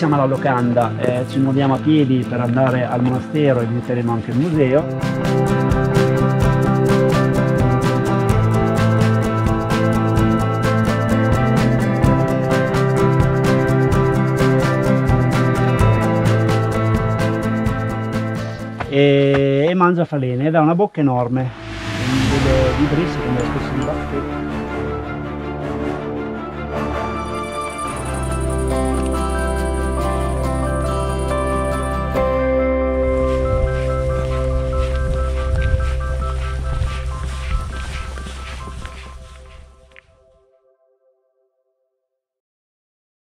siamo alla locanda, ci muoviamo a piedi per andare al monastero e visiteremo anche il museo. E mangia falene ed ha una bocca enorme, delle vibrisse come le specie di baffette.